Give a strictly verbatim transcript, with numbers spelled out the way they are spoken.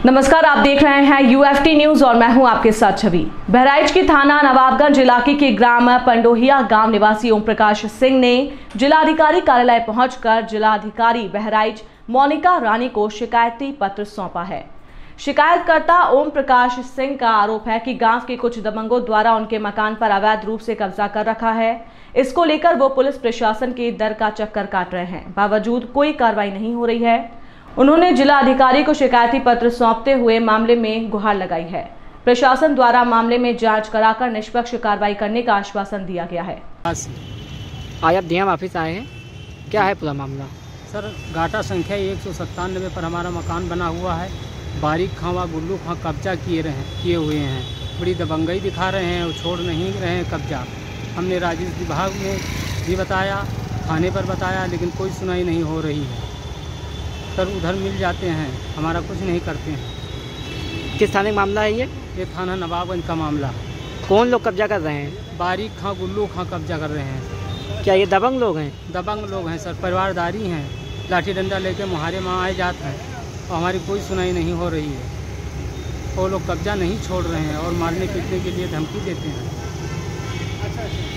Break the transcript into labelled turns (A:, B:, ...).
A: नमस्कार, आप देख रहे हैं यूएफटी न्यूज और मैं हूं आपके साथ छवि। बहराइच की थाना नवाबगंज इलाके के ग्राम पंडोहिया गांव निवासी ओम प्रकाश सिंह ने जिलाधिकारी कार्यालय पहुंचकर जिलाधिकारी बहराइच मोनिका रानी को शिकायती पत्र सौंपा है। शिकायतकर्ता ओम प्रकाश सिंह का आरोप है कि गांव के कुछ दबंगों द्वारा उनके मकान पर अवैध रूप से कब्जा कर रखा है। इसको लेकर वो पुलिस प्रशासन के दर का चक्कर काट रहे हैं, बावजूद कोई कार्रवाई नहीं हो रही है। उन्होंने जिला अधिकारी को शिकायती पत्र सौंपते हुए मामले में गुहार लगाई है। प्रशासन द्वारा मामले में जांच कराकर निष्पक्ष कार्रवाई करने का आश्वासन दिया गया है।
B: आज आप डीएम ऑफिस आए हैं, क्या है पूरा मामला?
C: सर, घाटा संख्या एक सौ सत्तानवे पर हमारा मकान बना हुआ है। बारीक खां व गुल्लू खां कब्जा किए रहे किए हुए हैं। बड़ी दबंगई दिखा रहे हैं और छोड़ नहीं रहे हैं कब्जा। हमने राजस्व विभाग में भी बताया, थाने पर बताया, लेकिन कोई सुनाई नहीं हो रही है। सर, उधर मिल जाते हैं, हमारा कुछ नहीं करते हैं।
B: किस थाने का मामला है ये?
C: ये थाना नवाबगंज का मामला है।
B: कौन लोग कब्जा कर रहे हैं?
C: बारीक खां गुल्लू खां कब्जा कर रहे हैं।
B: क्या ये दबंग लोग हैं?
C: दबंग लोग हैं सर, परिवारदारी हैं। लाठी डंडा लेके मुहारे में आए जाते हैं और हमारी कोई सुनाई नहीं हो रही है। वो लोग कब्जा नहीं छोड़ रहे हैं और मारने पीटने के लिए धमकी देते हैं।